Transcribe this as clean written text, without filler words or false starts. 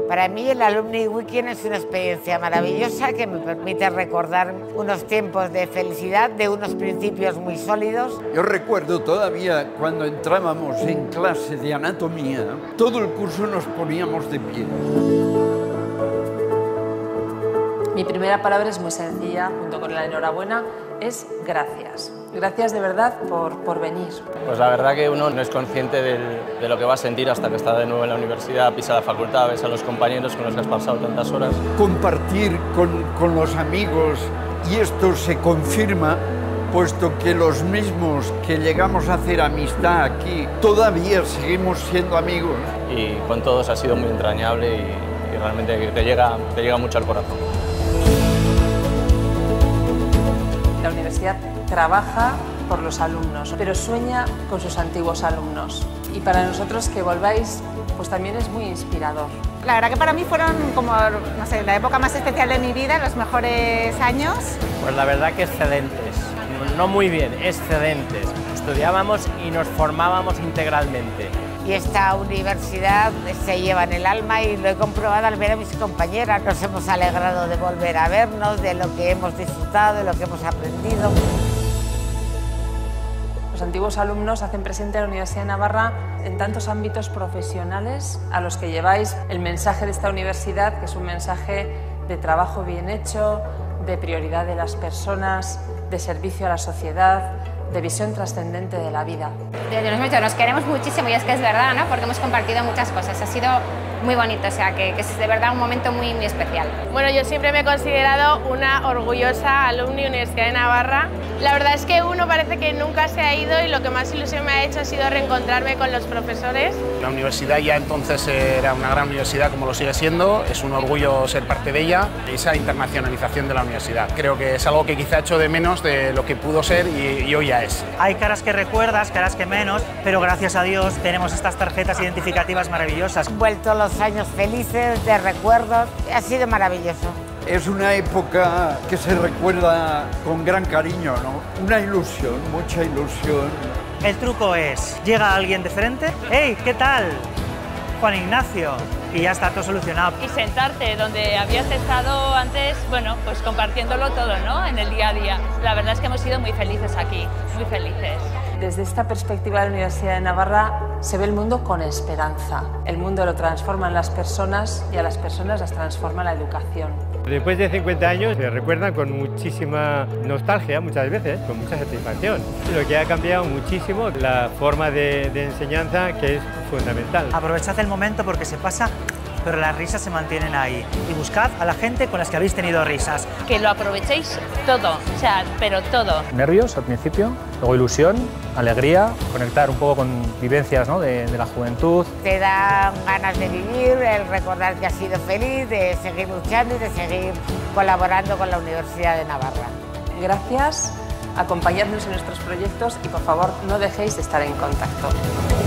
Para mí el Alumni Weekend es una experiencia maravillosa que me permite recordar unos tiempos de felicidad, de unos principios muy sólidos. Yo recuerdo todavía cuando entrábamos en clase de anatomía, todo el curso nos poníamos de pie. Mi primera palabra es muy sencilla, junto con la enhorabuena, es gracias. Gracias de verdad por venir. Pues la verdad que uno no es consciente de lo que va a sentir hasta que está de nuevo en la universidad, pisa la facultad, ves a los compañeros con los que has pasado tantas horas. Compartir con los amigos, y esto se confirma, puesto que los mismos que llegamos a hacer amistad aquí, todavía seguimos siendo amigos. Y con todos ha sido muy entrañable y realmente te llega mucho al corazón. La universidad trabaja por los alumnos, pero sueña con sus antiguos alumnos. Y para nosotros que volváis, pues también es muy inspirador. La verdad que para mí fueron como, no sé, la época más especial de mi vida, los mejores años. Pues la verdad que excelentes, no muy bien, excelentes. Estudiábamos y nos formábamos integralmente. Y esta universidad se lleva en el alma y lo he comprobado al ver a mis compañeras. Nos hemos alegrado de volver a vernos, de lo que hemos disfrutado, de lo que hemos aprendido. Los antiguos alumnos hacen presente a la Universidad de Navarra en tantos ámbitos profesionales a los que lleváis el mensaje de esta universidad, que es un mensaje de trabajo bien hecho, de prioridad de las personas, de servicio a la sociedad, de visión trascendente de la vida. Nos queremos muchísimo y es que es verdad, ¿no? Porque hemos compartido muchas cosas. Ha sido muy bonito, o sea, que es de verdad un momento muy especial. Bueno, yo siempre me he considerado una orgullosa alumni Universidad de Navarra. La verdad es que uno parece que nunca se ha ido y lo que más ilusión me ha hecho ha sido reencontrarme con los profesores. La universidad ya entonces era una gran universidad, como lo sigue siendo. Es un orgullo ser parte de ella, esa internacionalización de la universidad. Creo que es algo que quizá echo de menos de lo que pudo ser y hoy ya es. Hay caras que recuerdas, caras que menos, pero gracias a Dios tenemos estas tarjetas identificativas maravillosas. Han vuelto los años felices, de recuerdos, ha sido maravilloso. Es una época que se recuerda con gran cariño, ¿no? Una ilusión, mucha ilusión. El truco es, llega alguien de frente, ¡hey, qué tal! Juan Ignacio, y ya está todo solucionado. Y sentarte donde habías estado antes, bueno, pues compartiéndolo todo, ¿no? En el día a día. La verdad es que hemos sido muy felices aquí, muy felices. Desde esta perspectiva de la Universidad de Navarra se ve el mundo con esperanza. El mundo lo transforman las personas y a las personas las transforma la educación. Después de 50 años se recuerdan con muchísima nostalgia, muchas veces, con mucha satisfacción. Lo que ha cambiado muchísimo la forma de enseñanza, que es fundamental. Aprovechad el momento porque se pasa, pero las risas se mantienen ahí. Y buscad a la gente con las que habéis tenido risas. Que lo aprovechéis todo, o sea, pero todo. Nervios al principio, luego ilusión, alegría, conectar un poco con vivencias, ¿no? de la juventud. Te dan ganas de vivir, el recordar que has sido feliz, de seguir luchando y de seguir colaborando con la Universidad de Navarra. Gracias, acompañadnos en nuestros proyectos y por favor no dejéis de estar en contacto.